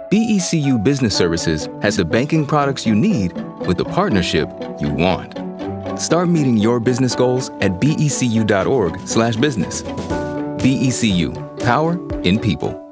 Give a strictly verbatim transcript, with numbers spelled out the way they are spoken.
B E C U Business Services has the banking products you need with the partnership you want. Start meeting your business goals at becu dot org slash business. B E C U, power in people.